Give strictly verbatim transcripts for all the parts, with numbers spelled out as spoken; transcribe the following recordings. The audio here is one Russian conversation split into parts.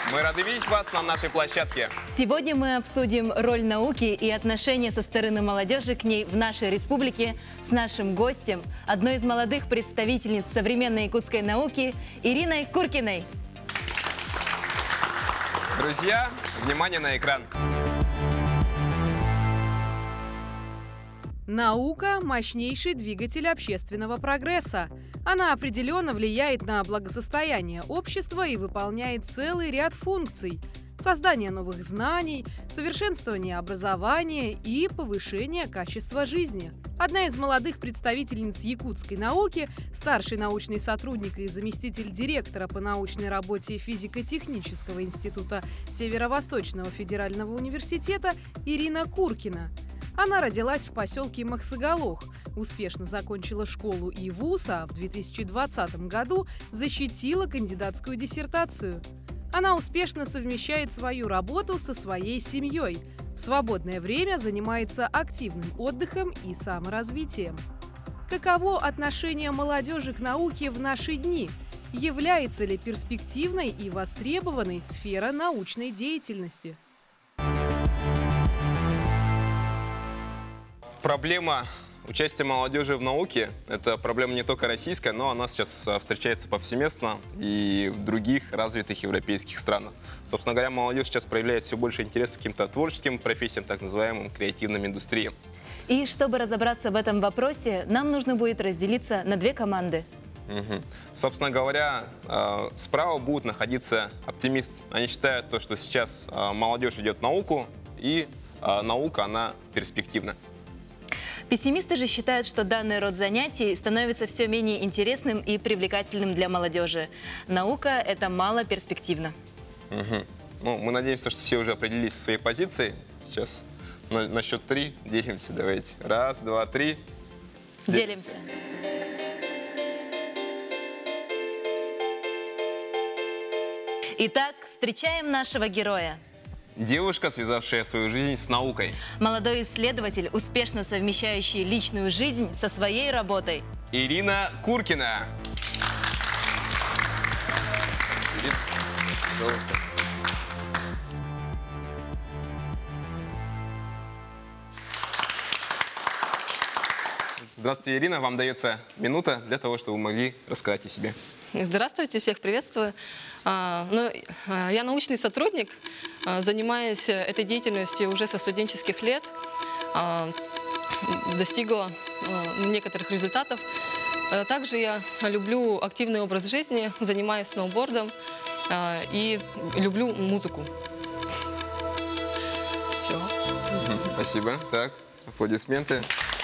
Мы рады видеть вас на нашей площадке. Сегодня мы обсудим роль науки и отношения со стороны молодежи к ней в нашей республике с нашим гостем, одной из молодых представительниц современной якутской науки Ириной Куркиной. Друзья, внимание на экран. Наука – мощнейший двигатель общественного прогресса. Она определенно влияет на благосостояние общества и выполняет целый ряд функций – создание новых знаний, совершенствование образования и повышение качества жизни. Одна из молодых представительниц якутской науки, старший научный сотрудник и заместитель директора по научной работе физико-технического института Северо-Восточного федерального университета Ирина Куркина. Она родилась в поселке Махсагалох, успешно закончила школу и вуз, а в две тысячи двадцатом году защитила кандидатскую диссертацию. Она успешно совмещает свою работу со своей семьей. В свободное время занимается активным отдыхом и саморазвитием. Каково отношение молодежи к науке в наши дни? Является ли перспективной и востребованной сфера научной деятельности? Проблема участия молодежи в науке – это проблема не только российская, но она сейчас встречается повсеместно и в других развитых европейских странах. Собственно говоря, молодежь сейчас проявляет все больше интереса к каким-то творческим профессиям, так называемым креативным индустриям. И чтобы разобраться в этом вопросе, нам нужно будет разделиться на две команды. Угу. Собственно говоря, справа будут находиться оптимисты. Они считают, то, что сейчас молодежь идет в науку, и наука, она перспективна. Пессимисты же считают, что данный род занятий становится все менее интересным и привлекательным для молодежи. Наука – это мало перспективно. Угу. Ну, мы надеемся, что все уже определились со своей позицией. Сейчас на, на счет три делимся. Давайте. Раз, два, три. Делимся. Итак, встречаем нашего героя. Девушка, связавшая свою жизнь с наукой. Молодой исследователь, успешно совмещающий личную жизнь со своей работой. Ирина Куркина. Ирина, пожалуйста. Здравствуйте, Ирина. Вам дается минута для того, чтобы вы могли рассказать о себе. Здравствуйте, всех приветствую. Ну, я научный сотрудник, занимаюсь этой деятельностью уже со студенческих лет, достигла некоторых результатов. Также я люблю активный образ жизни, занимаюсь сноубордом и люблю музыку. Все. Спасибо. Так, аплодисменты.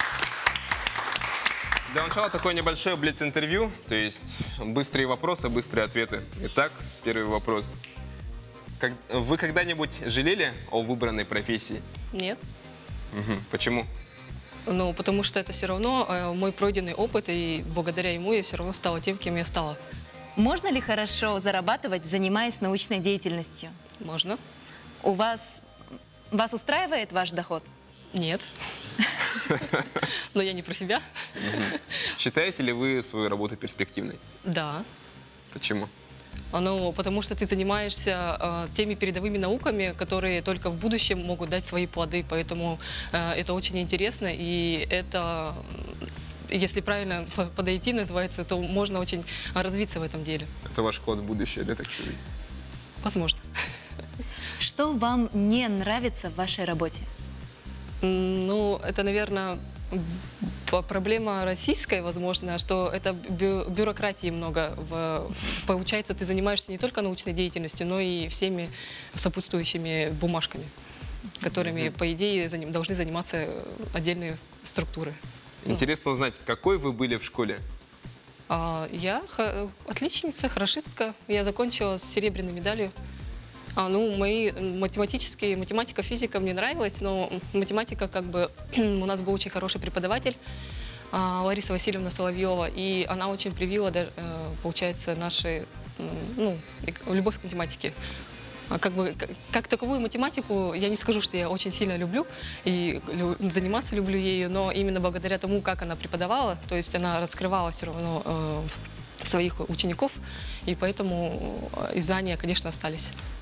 Для начала такое небольшое блиц-интервью, то есть быстрые вопросы, быстрые ответы. Итак, первый вопрос. Как, вы когда-нибудь жалели о выбранной профессии? Нет. Угу. Почему? Ну, потому что это все равно э, мой пройденный опыт, и благодаря ему я все равно стала тем, кем я стала. Можно ли хорошо зарабатывать, занимаясь научной деятельностью? Можно. У вас, вас устраивает ваш доход? Нет. Но я не про себя. Считаете ли вы свою работу перспективной? Да. Почему? Ну, потому что ты занимаешься э, теми передовыми науками, которые только в будущем могут дать свои плоды. Поэтому э, это очень интересно, и это, если правильно подойти, называется, то можно очень развиться в этом деле. Это ваш вклад в будущее, да, так сказать? Возможно. Что вам не нравится в вашей работе? Ну, это, наверное, проблема российская, возможно, что это бю бюрократии много. В... Получается, ты занимаешься не только научной деятельностью, но и всеми сопутствующими бумажками, которыми, по идее, заним... должны заниматься отдельные структуры. Интересно узнать, какой вы были в школе? А, я х... отличница, хорошистка. Я закончила с серебряной медалью. А, ну, мои математические, математика, физика мне нравилась, но математика, как бы, у нас был очень хороший преподаватель, а, Лариса Васильевна Соловьева, и она очень привила, получается, наши, ну, любовь к математике. А как бы, как, как таковую математику я не скажу, что я очень сильно люблю и лю, заниматься люблю ею, но именно благодаря тому, как она преподавала, то есть она раскрывала все равно э, своих учеников, и поэтому и знания, конечно, остались.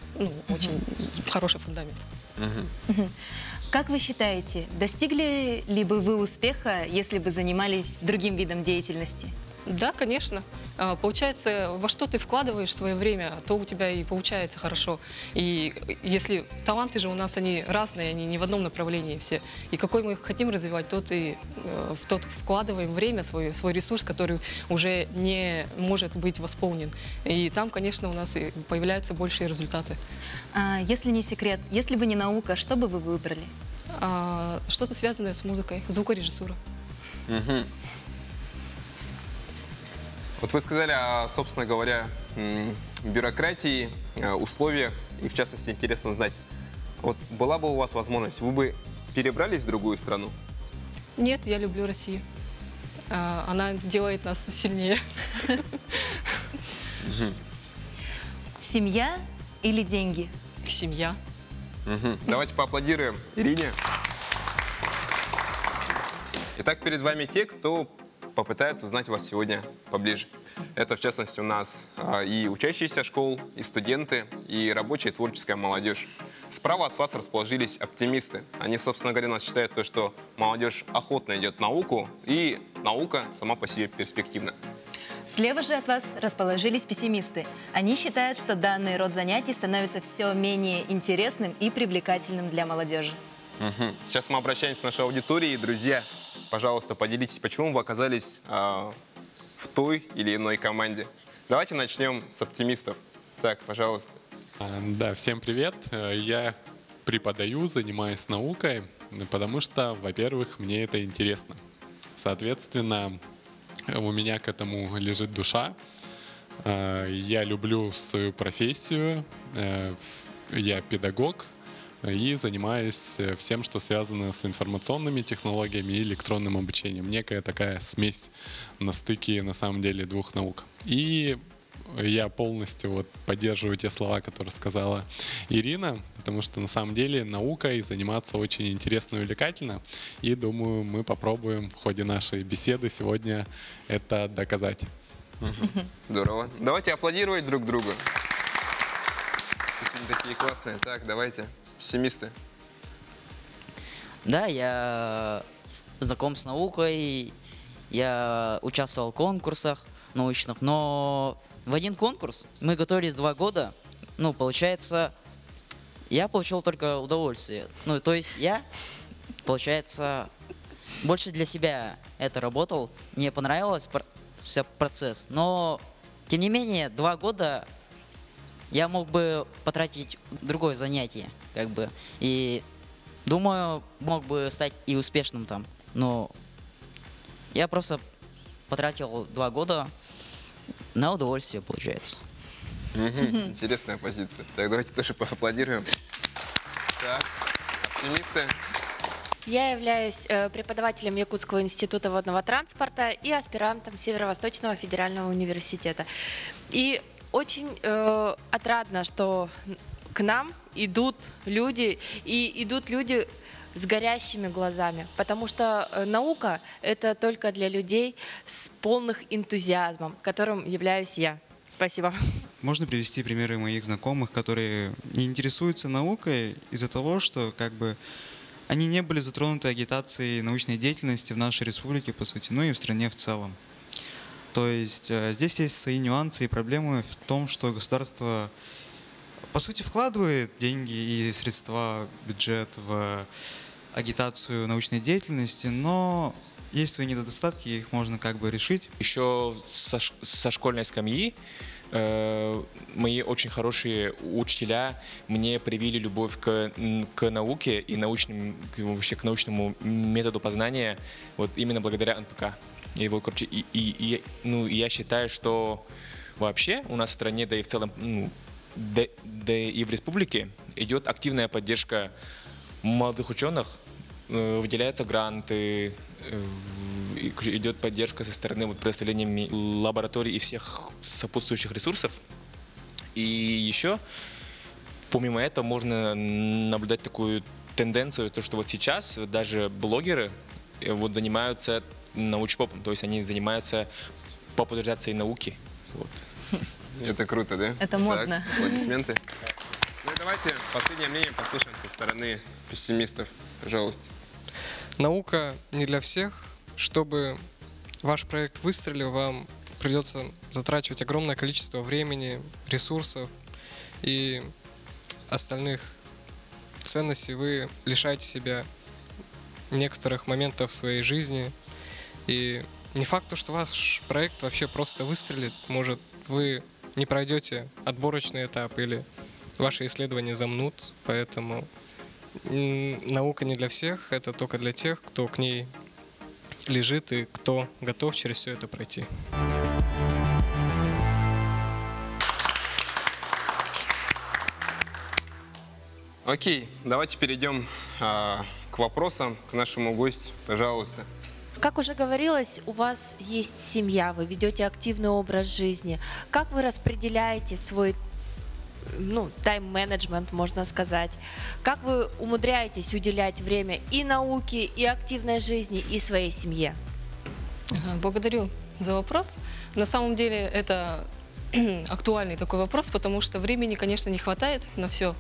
ну, очень хороший фундамент. Как вы считаете, достигли ли бы вы успеха, если бы занимались другим видом деятельности? Да, конечно. А, Получается, во что ты вкладываешь свое время, то у тебя и получается хорошо. И если таланты же у нас, они разные, они не в одном направлении все. И какой мы их хотим развивать, тот и э, в тот вкладываем время, свой, свой ресурс, который уже не может быть восполнен. И там, конечно, у нас и появляются большие результаты. А, если не секрет, если бы не наука, что бы вы выбрали? А, Что-то связанное с музыкой, звукорежиссура. Мгм. Вот вы сказали о, собственно говоря, м, бюрократии, э, условиях, и в частности интересно узнать, вот была бы у вас возможность, вы бы перебрались в другую страну? Нет, я люблю Россию. А, Она делает нас сильнее. Семья или деньги? Семья. Мгм. Давайте поаплодируем Ирине. Итак, перед вами те, кто попытается узнать вас сегодня поближе. Это, в частности, у нас а, и учащиеся школ, и студенты, и рабочая и творческая молодежь. Справа от вас расположились оптимисты. Они, собственно говоря, нас считают то, что молодежь охотно идет в науку, и наука сама по себе перспективна. Слева же от вас расположились пессимисты. Они считают, что данный род занятий становится все менее интересным и привлекательным для молодежи. Мгм. Сейчас мы обращаемся к нашей аудитории. Друзья, пожалуйста, поделитесь, почему вы оказались а, в той или иной команде. Давайте начнем с оптимистов. Так, пожалуйста. А, Да, всем привет. Э, Я преподаю, занимаюсь наукой, потому что, во-первых, мне это интересно. Соответственно, у меня к этому лежит душа. Э, Я люблю свою профессию. Э, Я педагог и занимаюсь э, всем, что связано с информационными технологиями и электронным обучением. Некая такая смесь на стыке, на самом деле, двух наук. И я полностью вот поддерживаю те слова, которые сказала Ирина, потому что на самом деле наукой заниматься очень интересно и увлекательно. И думаю, мы попробуем в ходе нашей беседы сегодня это доказать. Здорово. Давайте аплодировать друг другу. Вы сегодня такие классные. Так, давайте. Пессимисты. Да, я знаком с наукой, я участвовал в конкурсах научных, но в один конкурс мы готовились два года, ну, получается, я получил только удовольствие. Ну, то есть я, получается, больше для себя это работал, мне понравился процесс, но, тем не менее, два года я мог бы потратить другое занятие, как бы, и думаю, мог бы стать и успешным там, но я просто потратил два года на удовольствие, получается. Мгм. Интересная позиция. Так, давайте тоже поаплодируем. Так, оптимисты. Я являюсь э, преподавателем Якутского института водного транспорта и аспирантом Северо-Восточного федерального университета. И очень э, отрадно, что к нам идут люди, и идут люди с горящими глазами, потому что э, наука – это только для людей с полных энтузиазмом, которым являюсь я. Спасибо. Можно привести примеры моих знакомых, которые не интересуются наукой из-за того, что как бы они не были затронуты агитацией научной деятельности в нашей республике, по сути, ну и в стране в целом. То есть э, здесь есть свои нюансы и проблемы в том, что государство, по сути, вкладывает деньги и средства, бюджет в агитацию научной деятельности, но есть свои недостатки, их можно как бы решить. Еще со, ш- со школьной скамьи э, мои очень хорошие учителя мне привили любовь к, н- к науке и научным, к, вообще к научному методу познания вот именно благодаря эн пэ ка. И, его, короче, и, и, и, ну, и я считаю, что вообще у нас в стране, да и в целом, ну, да, да и в республике идет активная поддержка молодых ученых, э, выделяются гранты, э, идет поддержка со стороны вот, предоставления лабораторий и всех сопутствующих ресурсов. И еще, помимо этого, можно наблюдать такую тенденцию, то, что вот сейчас даже блогеры э, вот, занимаются научпопом, то есть они занимаются популяризацией науки. Вот. Это круто, да? Это Так, модно. аплодисменты. Ну и давайте последнее мнение послушаем со стороны пессимистов. Пожалуйста. Наука не для всех. Чтобы ваш проект выстрелил, вам придется затрачивать огромное количество времени, ресурсов и остальных ценностей. Вы лишаете себя некоторых моментов в своей жизни. И не факт, что ваш проект вообще просто выстрелит. Может, вы не пройдете отборочный этап или ваши исследования замнут. Поэтому наука не для всех, это только для тех, кто к ней лежит и кто готов через все это пройти. Окей, давайте перейдем а, к вопросам, к нашему гостю. Пожалуйста. Как уже говорилось, у вас есть семья, вы ведете активный образ жизни. Как вы распределяете свой ну, тайм-менеджмент, можно сказать? Как вы умудряетесь уделять время и науке, и активной жизни, и своей семье? Благодарю за вопрос. На самом деле это актуальный такой вопрос, потому что времени, конечно, не хватает на все.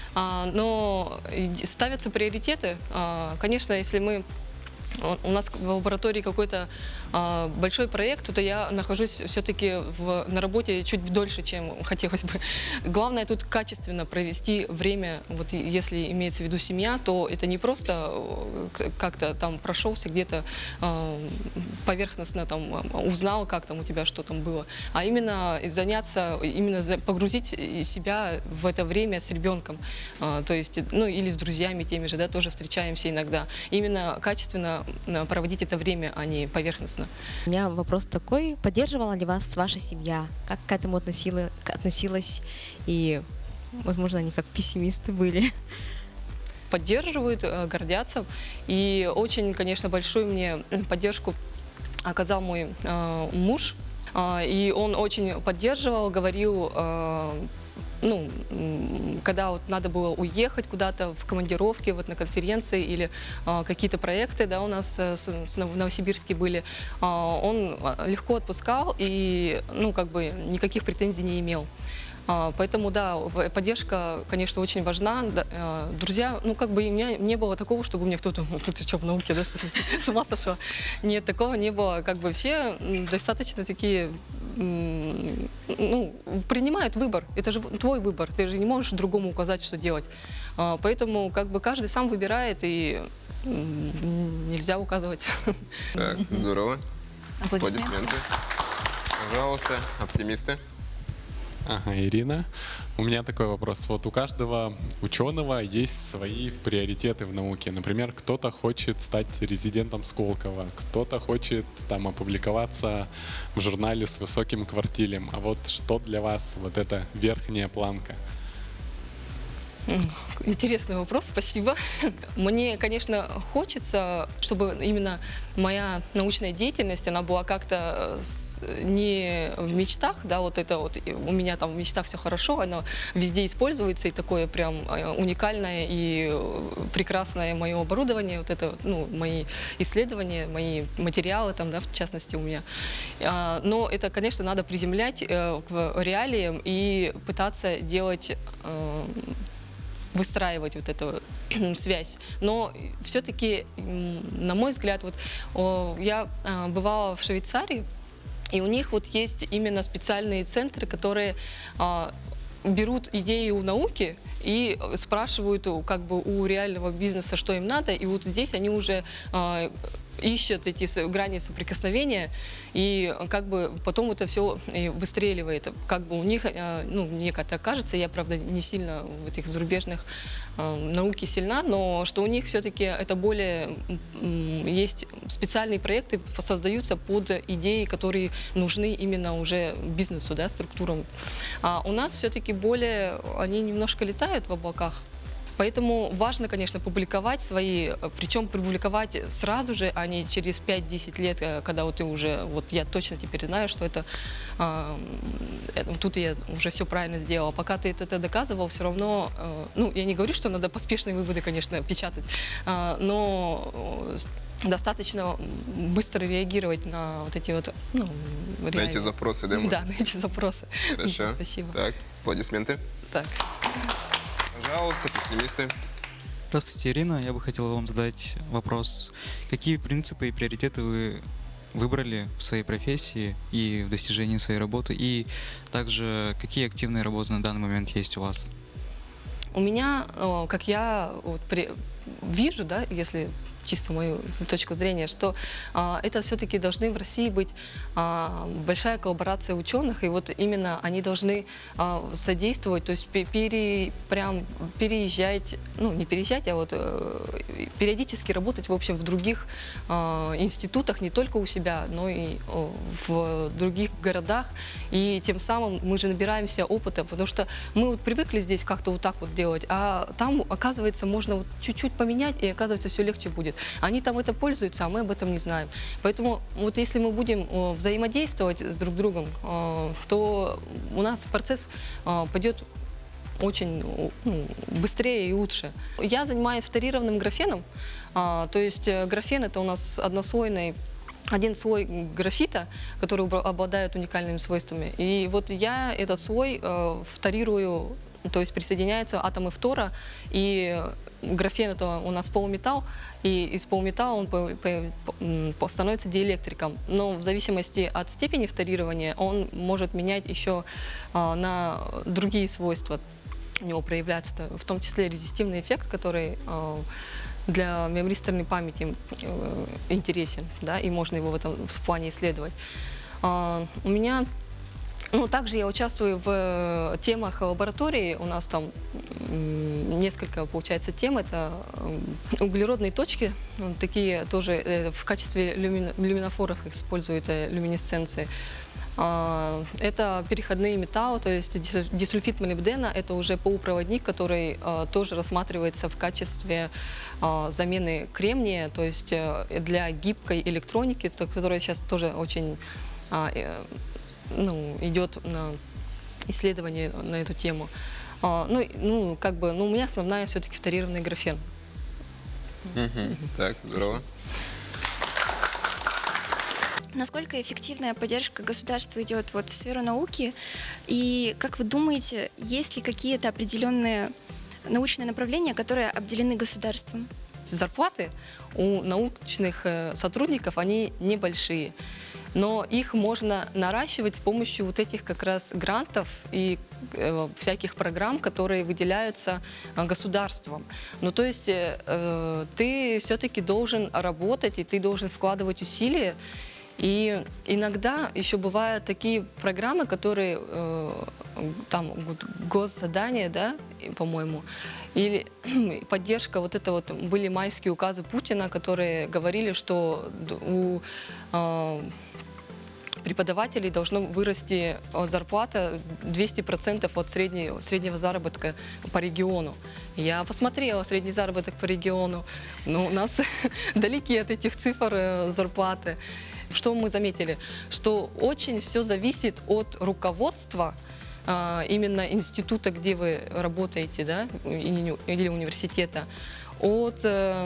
Но ставятся приоритеты. Конечно, если мы у нас в лаборатории какой-то а, большой проект, то я нахожусь все-таки на работе чуть дольше, чем хотелось бы. Главное тут качественно провести время. Вот если имеется в виду семья, то это не просто как-то там прошелся где-то а, поверхностно там узнал, как там у тебя что там было, а именно заняться, именно погрузить себя в это время с ребенком, а, то есть, ну или с друзьями теми же, да, тоже встречаемся иногда. Именно качественно проводить это время, а не поверхностно. У меня вопрос такой: поддерживала ли вас ваша семья? Как к этому относила, относилась? И, возможно, они как пессимисты были. Поддерживают, гордятся. И очень, конечно, большую мне поддержку оказал мой э, муж. Э, и он очень поддерживал, говорил... Э, Ну, когда вот надо было уехать куда-то в командировке, вот на конференции или а, какие-то проекты, да, у нас с, с Новосибирске были, а, он легко отпускал и, ну, как бы никаких претензий не имел. А, поэтому, да, поддержка, конечно, очень важна. Да, а, друзья, ну, как бы у меня не было такого, чтобы у меня кто-то, тут ты что, в науке, да, что ты с ума сошла? Нет, такого не было. Как бы все достаточно такие... ну, принимают выбор. Это же твой выбор. Ты же не можешь другому указать, что делать. Поэтому как бы каждый сам выбирает, и нельзя указывать. Так, здорово. Аплодисменты. Пожалуйста, оптимисты. Ага, Ирина. У меня такой вопрос. Вот у каждого ученого есть свои приоритеты в науке. Например, кто-то хочет стать резидентом Сколково, кто-то хочет там опубликоваться в журнале с высоким квартилем. А вот что для вас вот эта верхняя планка? Интересный вопрос, спасибо. Мне, конечно, хочется, чтобы именно моя научная деятельность, она была как-то не в мечтах, да, вот это вот, у меня там в мечтах все хорошо, оно везде используется, и такое прям уникальное и прекрасное мое оборудование, вот это, ну, мои исследования, мои материалы там, да, в частности у меня. Но это, конечно, надо приземлять к реалиям и пытаться делать... выстраивать вот эту связь. Но все-таки, на мой взгляд, вот я бывала в Швейцарии, и у них вот есть именно специальные центры, которые берут идею науки и спрашивают как бы у реального бизнеса, что им надо, и вот здесь они уже ищут эти грани соприкосновения, и как бы потом это все выстреливает. Как бы у них, ну, мне как-то кажется, я, правда, не сильно в этих зарубежных э, науке сильна, но что у них все-таки это более, есть специальные проекты, создаются под идеи, которые нужны именно уже бизнесу, да, структурам. А у нас все-таки более, они немножко летают в облаках. Поэтому важно, конечно, публиковать свои, причем публиковать сразу же, а не через пять-десять лет, когда вот ты уже, вот я точно теперь знаю, что это, э, это тут я уже все правильно сделала. Пока ты это, это доказывал, все равно, э, ну, я не говорю, что надо поспешные выводы, конечно, печатать, э, но достаточно быстро реагировать на вот эти вот, ну, реально. На эти запросы, да? Да, на эти запросы. Хорошо. Спасибо. Так, аплодисменты. Так. Пожалуйста, пессимисты. Здравствуйте, Ирина. Я бы хотел вам задать вопрос. Какие принципы и приоритеты вы выбрали в своей профессии и в достижении своей работы? И также, какие активные работы на данный момент есть у вас? У меня, э, как я вот при- вижу, да, если чисто мою точку зрения, что а, это все-таки должны в России быть а, большая коллаборация ученых, и вот именно они должны а, содействовать, то есть пе- пере, прям переезжать, ну не переезжать, а вот э, периодически работать, в общем, в других а, институтах, не только у себя, но и о, в других городах, и тем самым мы же набираемся опыта, потому что мы вот привыкли здесь как-то вот так вот делать, а там, оказывается, можно вот чуть-чуть поменять, и оказывается, все легче будет. Они там это пользуются, а мы об этом не знаем. Поэтому вот если мы будем э, взаимодействовать с друг другом, э, то у нас процесс э, пойдет очень ну, быстрее и лучше. Я занимаюсь фторированным графеном, э, то есть э, графен это у нас однослойный, один слой графита, который обладает уникальными свойствами. И вот я этот слой э, фторирую, то есть присоединяются атомы фтора, и графен это у нас полуметалл, и из полуметалла он по, по, по, становится диэлектриком. Но в зависимости от степени фторирования он может менять еще а, на другие свойства. У него проявляется, в том числе резистивный эффект, который а, для мемористорной памяти а, интересен, да, и можно его в этом в плане исследовать. А, у меня Ну, также я участвую в темах лаборатории. У нас там несколько, получается, тем. Это углеродные точки, такие тоже в качестве люмин... люминофоров используют люминесценции. Это переходные металлы, то есть дисульфид молибдена, это уже полупроводник, который тоже рассматривается в качестве замены кремния, то есть для гибкой электроники, которая сейчас тоже очень... Ну, идет на исследование на эту тему. А, ну, ну, как бы, ну, у меня основная все-таки фторированный графен. Угу. Так, здорово. Насколько эффективная поддержка государства идет вот в сферу науки? И как вы думаете, есть ли какие-то определенные научные направления, которые обделены государством? Зарплаты у научных сотрудников, они небольшие. Но их можно наращивать с помощью вот этих как раз грантов и э, всяких программ, которые выделяются э, государством. Ну, то есть э, ты все-таки должен работать, и ты должен вкладывать усилия. И иногда еще бывают такие программы, которые, э, там, вот, госзадания, да, по-моему, или поддержка, вот это вот, были майские указы Путина, которые говорили, что у... Э, преподавателей должно вырасти зарплата двести процентов от среднего, среднего заработка по региону. Я посмотрела средний заработок по региону, но у нас далеки от этих цифр зарплаты. Что мы заметили? Что очень все зависит от руководства именно института, где вы работаете, да, или университета, от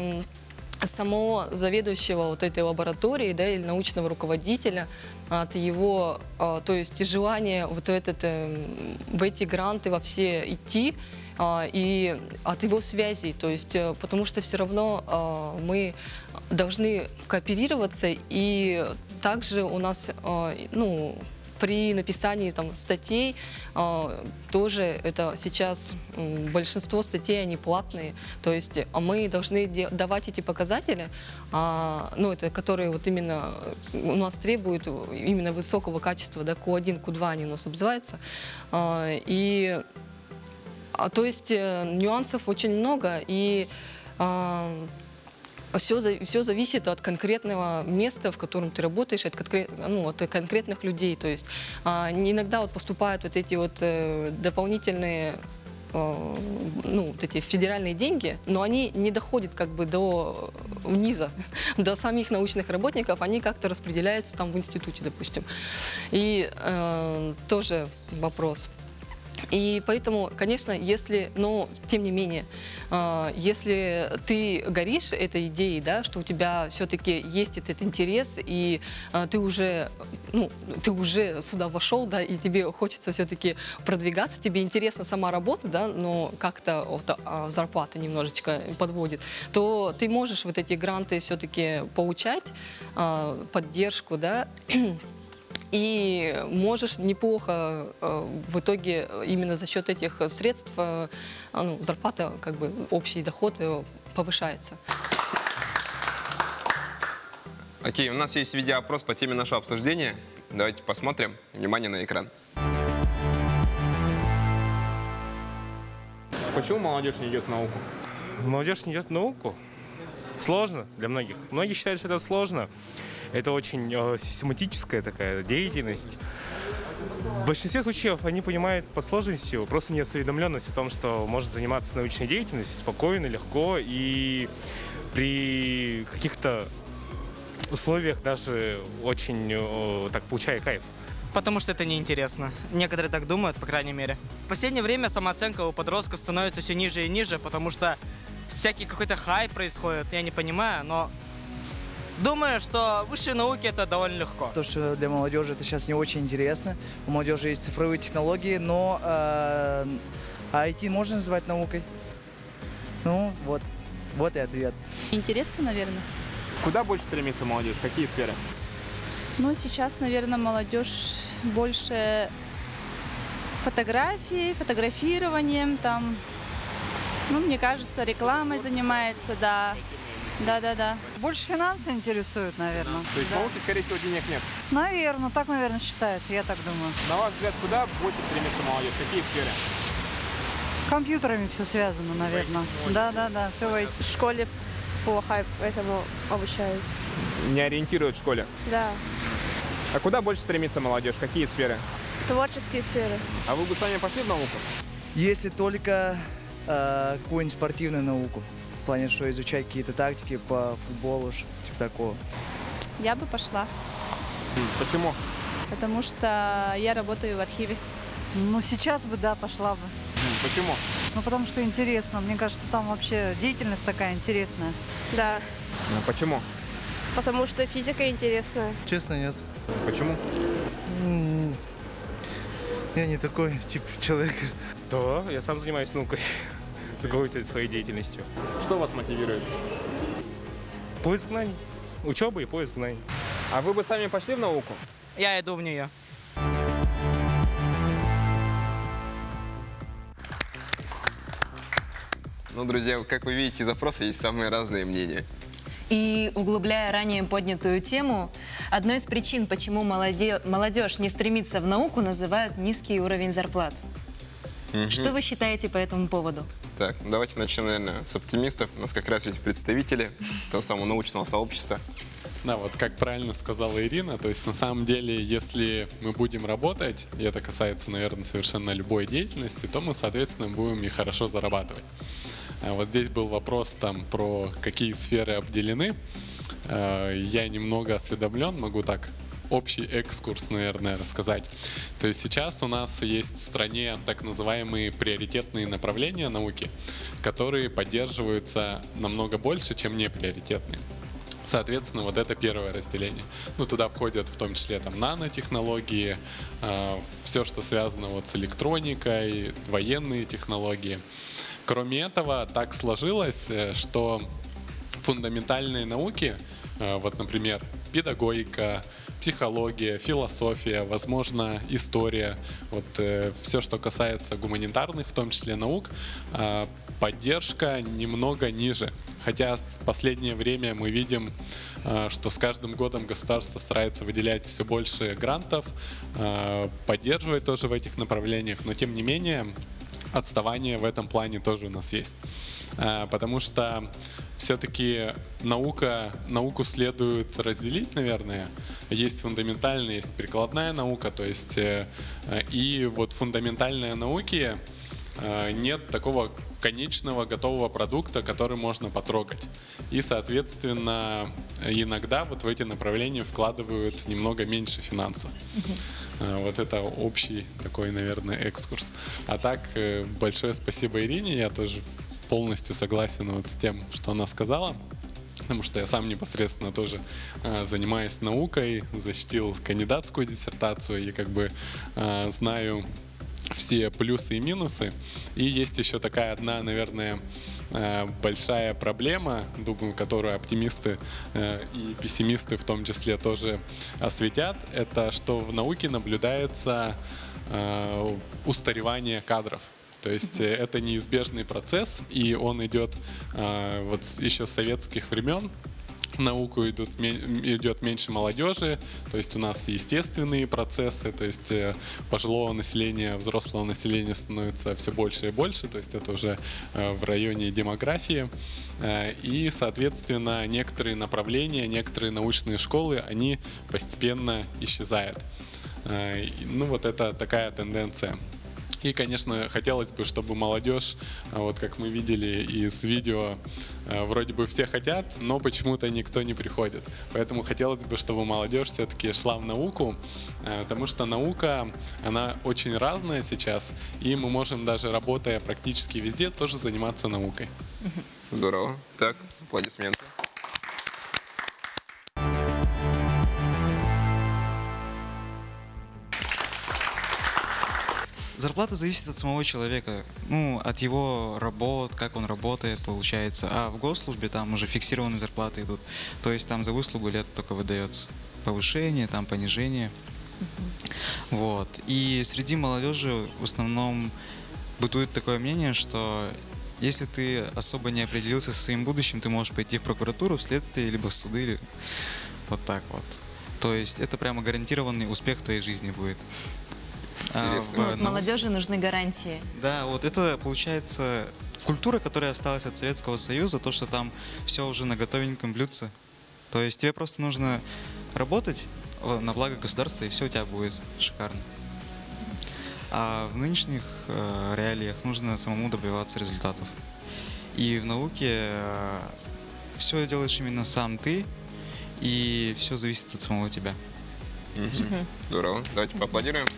самого заведующего вот этой лаборатории, да, или научного руководителя, от его, то есть желания вот этот, в эти гранты во все идти, и от его связей, то есть, потому что все равно мы должны кооперироваться, и также у нас, ну, при написании там статей э, тоже это сейчас э, большинство статей они платные, то есть мы должны давать эти показатели, э, ну это которые вот именно у нас требуют именно высокого качества, да, ку один, ку два они у нас обзываются, э, и э, то есть э, нюансов очень много, и э, Все, все зависит от конкретного места, в котором ты работаешь, от, конкрет, ну, от конкретных людей. То есть а, иногда вот поступают вот эти вот э, дополнительные, э, ну, вот эти федеральные деньги, но они не doходят как бы до низа, до самих научных работников, они как-то распределяются там в институте, допустим. И э, тоже вопрос. И поэтому, конечно, если, но тем не менее, э, если ты горишь этой идеей, да, что у тебя все-таки есть этот интерес, и э, ты уже, ну, ты уже сюда вошел, да, и тебе хочется все-таки продвигаться, тебе интересна сама работа, да, но как-то вот, а, зарплата немножечко подводит, то ты можешь вот эти гранты все-таки получать, э, поддержку, да. И можешь неплохо э, в итоге именно за счет этих средств э, ну, зарплата, как бы общий доход э, повышается. Окей, у нас есть видеоопрос по теме нашего обсуждения. Давайте посмотрим. Внимание на экран. Почему молодежь не идет в науку? Молодежь не идет в науку? Сложно для многих. Многие считают, что это сложно. Это очень э, систематическая такая деятельность. В большинстве случаев они понимают под сложностью просто неосведомленность о том, что может заниматься научной деятельностью спокойно, легко и при каких-то условиях даже очень э, так получая кайф. Потому что это неинтересно. Некоторые так думают, по крайней мере. В последнее время самооценка у подростков становится все ниже и ниже, потому что всякий какой-то хайп происходит, я не понимаю, но думаю, что высшие науки это довольно легко. То, что для молодежи это сейчас не очень интересно. У молодежи есть цифровые технологии, но э, ай ти можно называть наукой? Ну, вот, вот и ответ. Интересно, наверное. Куда больше стремится молодежь? Какие сферы? Ну, сейчас, наверное, молодежь больше фотографии, фотографированием, там, ну, мне кажется, рекламой занимается, да. Да-да-да. Больше финансы интересуют, наверное. То есть да. науки, скорее всего, денег нет? Наверное, так, наверное, считают, я так думаю. На ваш взгляд, куда больше стремится молодежь? Какие сферы? Компьютерами все связано, наверное. Да-да-да, все в ай ти. В школе плохо этому обучают. Не ориентируют в школе? Да. А куда больше стремится молодежь? Какие сферы? Творческие сферы. А вы бы сами пошли в науку? Если только э, какую-нибудь спортивную науку. В плане, что изучать какие-то тактики по футболу, типа такого. Я бы пошла. Почему? Потому что я работаю в архиве. Ну, сейчас бы, да, пошла бы. Почему? Ну, потому что интересно. Мне кажется, там вообще деятельность такая интересная. Да. Ну, почему? Потому что физика интересная. Честно, нет. Почему? Я не такой тип человека. Да, я сам занимаюсь наукой. Какой-то своей деятельностью. Что вас мотивирует? Поиск знаний. Учеба и поиск знаний. А вы бы сами пошли в науку? Я иду в нее. Ну, друзья, как вы видите, из опроса есть самые разные мнения. И углубляя ранее поднятую тему, одной из причин, почему молоде... молодежь не стремится в науку, называют низкий уровень зарплат. Угу. Что вы считаете по этому поводу? Так, давайте начнем, наверное, с оптимистов. У нас как раз есть представители того самого научного сообщества. Да, вот как правильно сказала Ирина, то есть на самом деле, если мы будем работать, и это касается, наверное, совершенно любой деятельности, то мы, соответственно, будем и хорошо зарабатывать. А вот здесь был вопрос там про какие сферы обделены. Я немного осведомлен, могу так общий экскурс, наверное, рассказать. То есть сейчас у нас есть в стране так называемые приоритетные направления науки, которые поддерживаются намного больше, чем неприоритетные. Соответственно, вот это первое разделение. Ну, туда входят в том числе там нанотехнологии, э, все, что связано вот с электроникой, военные технологии. Кроме этого, так сложилось, что фундаментальные науки, э, вот, например, педагогика, психология, философия, возможно, история, вот э, все, что касается гуманитарных, в том числе наук, э, поддержка немного ниже. Хотя в последнее время мы видим, э, что с каждым годом государство старается выделять все больше грантов, э, поддерживать тоже в этих направлениях, но тем не менее отставание в этом плане тоже у нас есть. Э, потому что все-таки наука, науку следует разделить, наверное. Есть фундаментальная, есть прикладная наука. То есть, э, и вот фундаментальные науки э, нет такого конечного готового продукта, который можно потрогать. И, соответственно, иногда вот в эти направления вкладывают немного меньше финансов. Э, вот это общий такой, наверное, экскурс. А так, э, большое спасибо Ирине, я тоже полностью согласен вот с тем, что она сказала. Потому что я сам непосредственно тоже э, занимаюсь наукой, защитил кандидатскую диссертацию и как бы э, знаю все плюсы и минусы. И есть еще такая одна, наверное, э, большая проблема, думаю, которую оптимисты э, и пессимисты в том числе тоже осветят, это что в науке наблюдается э, устаревание кадров. То есть mm-hmm. это неизбежный процесс, и он идет э, вот еще с советских времен. В науку идут, идет меньше молодежи, то есть у нас естественные процессы, то есть э, пожилого населения, взрослого населения становится все больше и больше, то есть это уже э, в районе демографии. Э, и, соответственно, некоторые направления, некоторые научные школы, они постепенно исчезают. Э, ну вот это такая тенденция. И, конечно, хотелось бы, чтобы молодежь, вот как мы видели из видео, вроде бы все хотят, но почему-то никто не приходит. Поэтому хотелось бы, чтобы молодежь все-таки шла в науку, потому что наука, она очень разная сейчас, и мы можем даже, работая практически везде, тоже заниматься наукой. Здорово. Так, аплодисменты. Зарплата зависит от самого человека, ну, от его работ, как он работает, получается. А в госслужбе там уже фиксированные зарплаты идут. То есть там за выслугу лет только выдается повышение, там понижение. Uh-huh. Вот. И среди молодежи в основном бытует такое мнение, что если ты особо не определился со своим будущим, ты можешь пойти в прокуратуру, в следствие, либо в суды, или вот так вот. То есть это прямо гарантированный успех в твоей жизни будет. А, в, вот, молодежи нужны гарантии. Да, вот это получается культура, которая осталась от Советского Союза, то, что там все уже на готовеньком блюдце. То есть тебе просто нужно работать на благо государства, и все у тебя будет шикарно. А в нынешних э, реалиях нужно самому добиваться результатов. И в науке э, все делаешь именно сам ты, и все зависит от самого тебя. Mm-hmm. Здорово. Давайте поаплодируем.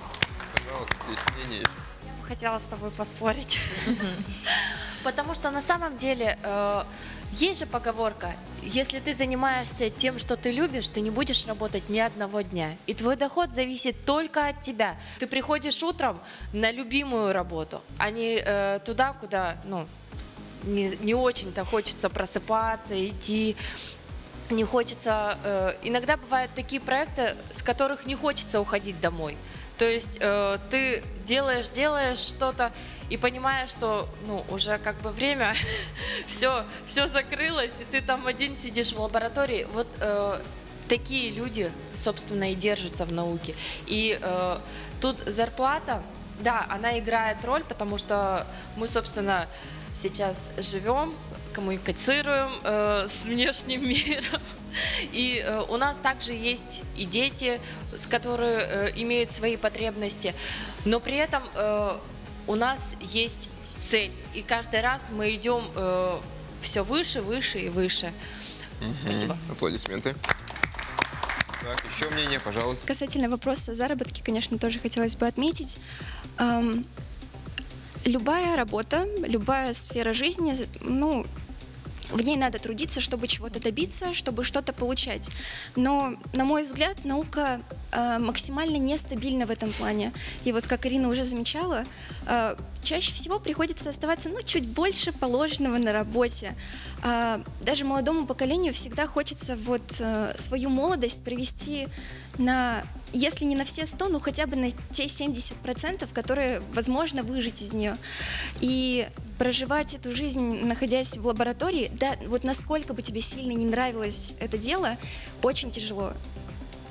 Я бы хотела с тобой поспорить. Потому что на самом деле э, есть же поговорка: если ты занимаешься тем, что ты любишь, ты не будешь работать ни одного дня. И твой доход зависит только от тебя. Ты приходишь утром на любимую работу, а не э, туда, куда ну, не, не очень-то хочется просыпаться, идти. Не хочется... Э, иногда бывают такие проекты, с которых не хочется уходить домой. То есть э, ты делаешь, делаешь что-то и понимаешь, что ну, уже как бы время, все, все закрылось, и ты там один сидишь в лаборатории. Вот э, такие люди, собственно, и держатся в науке. И э, тут зарплата, да, она играет роль, потому что мы, собственно, сейчас живем, коммуницируем э, с внешним миром. И э, у нас также есть и дети, с которые э, имеют свои потребности, но при этом э, у нас есть цель, и каждый раз мы идем э, все выше, выше и выше. Mm-hmm. Спасибо. Аплодисменты. Так, еще мнение, пожалуйста. Касательно вопроса заработки, конечно, тоже хотелось бы отметить. Эм, любая работа, любая сфера жизни, ну, в ней надо трудиться, чтобы чего-то добиться, чтобы что-то получать. Но, на мой взгляд, наука э, максимально нестабильна в этом плане. И вот, как Ирина уже замечала, э, чаще всего приходится оставаться ну, чуть больше положенного на работе. Э, даже молодому поколению всегда хочется вот, э, свою молодость провести на, если не на все сто, ну хотя бы на те семьдесят процентов, которые возможно выжить из нее. И проживать эту жизнь, находясь в лаборатории, да, вот насколько бы тебе сильно не нравилось это дело, очень тяжело.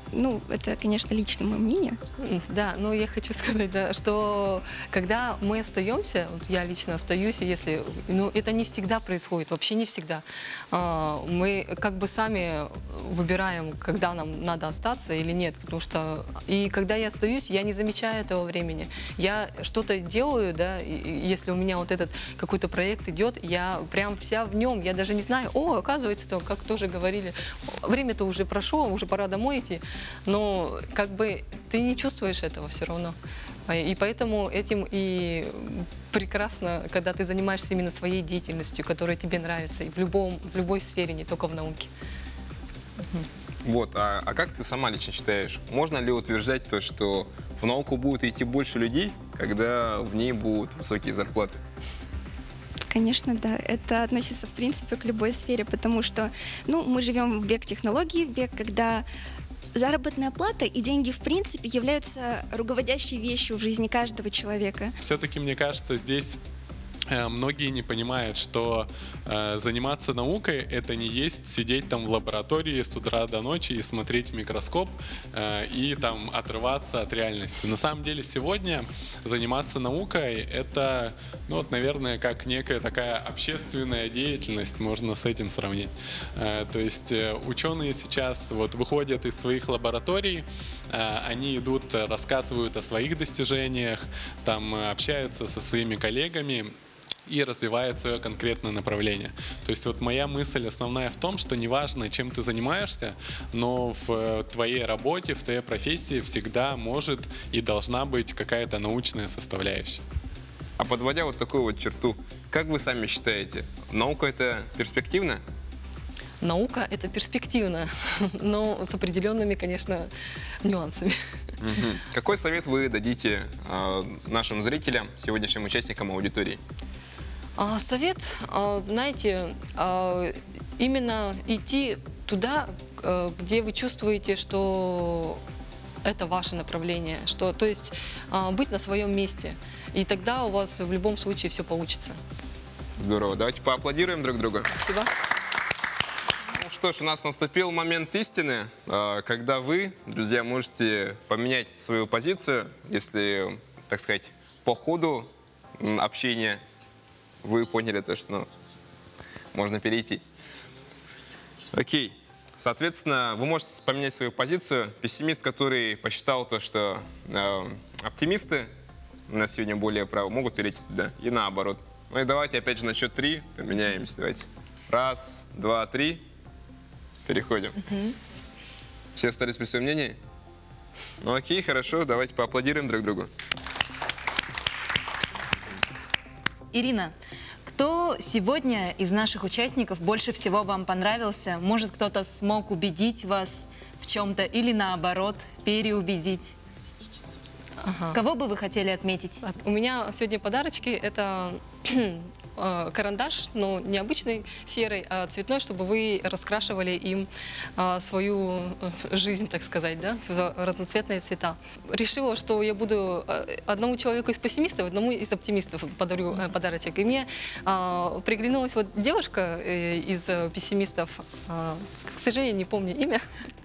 ну, это, конечно, личное мое мнение. Да, но я хочу сказать, да, что когда мы остаемся, вот я лично остаюсь, если, ну, это не всегда происходит, вообще не всегда. А, мы как бы сами выбираем, когда нам надо остаться или нет, потому что и когда я остаюсь, я не замечаю этого времени. Я что-то делаю, да, и, и если у меня вот этот какой-то проект идет, я прям вся в нем, я даже не знаю, о, оказывается, то, как тоже говорили, время-то уже прошло, уже пора домой идти. Но как бы ты не чувствуешь этого все равно. И поэтому этим и прекрасно, когда ты занимаешься именно своей деятельностью, которая тебе нравится, и в, любом, в любой сфере, не только в науке. Вот, а, а как ты сама лично считаешь, можно ли утверждать то, что в науку будет идти больше людей, когда в ней будут высокие зарплаты? Конечно, да. Это относится, в принципе, к любой сфере, потому что, ну, мы живем в век технологий, в век, когда заработная плата и деньги, в принципе, являются руководящей вещью в жизни каждого человека. Все-таки, мне кажется, здесь э, многие не понимают, что э, заниматься наукой — это не есть сидеть там в лаборатории с утра до ночи и смотреть в микроскоп э, и там отрываться от реальности. На самом деле сегодня заниматься наукой — это, ну вот, наверное, как некая такая общественная деятельность, можно с этим сравнить. Э, то есть э, ученые сейчас вот выходят из своих лабораторий, э, они идут, рассказывают о своих достижениях, там общаются со своими коллегами и развивает свое конкретное направление. То есть вот моя мысль основная в том, что неважно, чем ты занимаешься, но в твоей работе, в твоей профессии всегда может и должна быть какая-то научная составляющая. А подводя вот такую вот черту, как вы сами считаете, наука — это перспективно? Наука — это перспективно, но с определенными, конечно, нюансами. Угу. Какой совет вы дадите э, нашим зрителям, сегодняшним участникам аудитории? А, совет, а, знаете, а, именно идти туда, а, где вы чувствуете, что это ваше направление, что, то есть а, быть на своем месте, и тогда у вас в любом случае все получится. Здорово, давайте поаплодируем друг другу. Спасибо. Ну что ж, у нас наступил момент истины, когда вы, друзья, можете поменять свою позицию, если, так сказать, по ходу общения вы поняли то, что ну, можно перейти. Окей. Соответственно, вы можете поменять свою позицию. Пессимист, который посчитал то, что э, оптимисты на сегодня более правы, могут перейти туда. И наоборот. Ну и давайте опять же на счет три поменяемся. Давайте. Раз, два, три. Переходим. Угу. Все остались при своем мнении? Ну окей, хорошо. Давайте поаплодируем друг другу. Ирина, кто сегодня из наших участников больше всего вам понравился? Может, кто-то смог убедить вас в чем-то или наоборот переубедить? Ага. Кого бы вы хотели отметить? У меня сегодня подарочки. Это карандаш, но не обычный серый, а цветной, чтобы вы раскрашивали им свою жизнь, так сказать, да, в разноцветные цвета. Решила, что я буду одному человеку из пессимистов, одному из оптимистов подарю подарочек. И мне приглянулась вот девушка из пессимистов, к сожалению, не помню имя.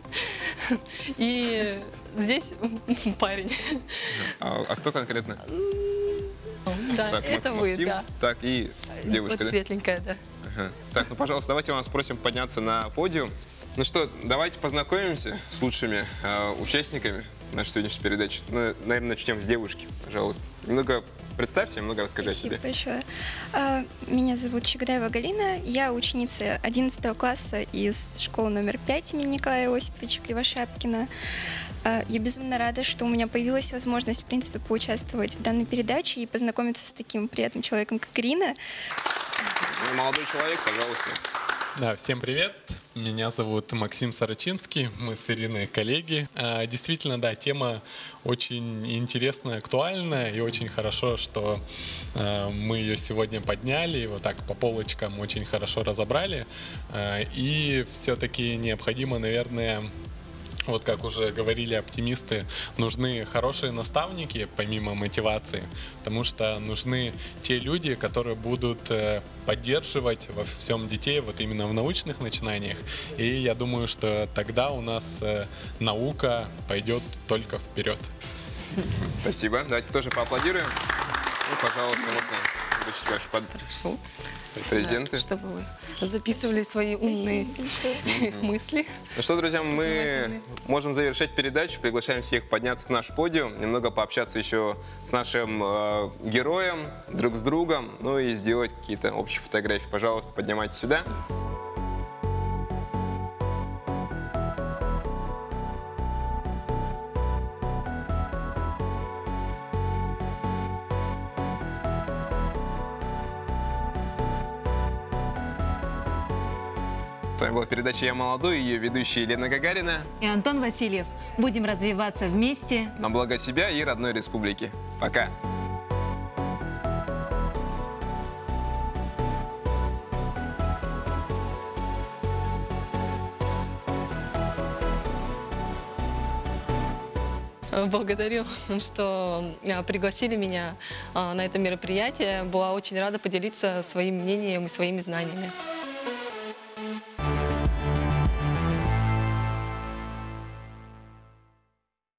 И здесь парень. А, а кто конкретно? Да, так, это Максим, вы, да. Так, и девушка, вот да? светленькая, да. Ага. Так, ну, пожалуйста, давайте вас просим подняться на подиум. Ну что, давайте познакомимся с лучшими э, участниками нашей сегодняшней передачи. Ну, наверное, начнем с девушки, пожалуйста. Немного представься, немного расскажи о себе. Спасибо большое. А, меня зовут Чагадаева Галина. Я ученица одиннадцатого класса из школы номер пять имени Николая Осиповича Кривошапкина. Я безумно рада, что у меня появилась возможность, в принципе, поучаствовать в данной передаче и познакомиться с таким приятным человеком, как Ирина. Молодой человек, пожалуйста. Да, всем привет. Меня зовут Максим Сорочинский. Мы с Ириной коллеги. Действительно, да, тема очень интересная, актуальная, и очень хорошо, что мы ее сегодня подняли, вот так по полочкам очень хорошо разобрали. И все-таки необходимо, наверное, Вот как уже говорили оптимисты, нужны хорошие наставники, помимо мотивации, потому что нужны те люди, которые будут э, поддерживать во всем детей, вот именно в научных начинаниях. И я думаю, что тогда у нас э, наука пойдет только вперед. Спасибо. Давайте тоже поаплодируем. Ну, пожалуйста, можно вручить ваши под... презенты. Да, чтобы вы записывали свои умные мысли. Ну что, друзья, мы можем завершать передачу. Приглашаем всех подняться на наш подиум, немного пообщаться еще с нашим э, героем, друг с другом, ну и сделать какие-то общие фотографии. Пожалуйста, поднимайтесь сюда. С вами была передача «Я молодой», ее ведущая Елена Гагарина и Антон Васильев. Будем развиваться вместе на благо себя и родной республики. Пока! Благодарю, что пригласили меня на это мероприятие. Была очень рада поделиться своим мнением и своими знаниями.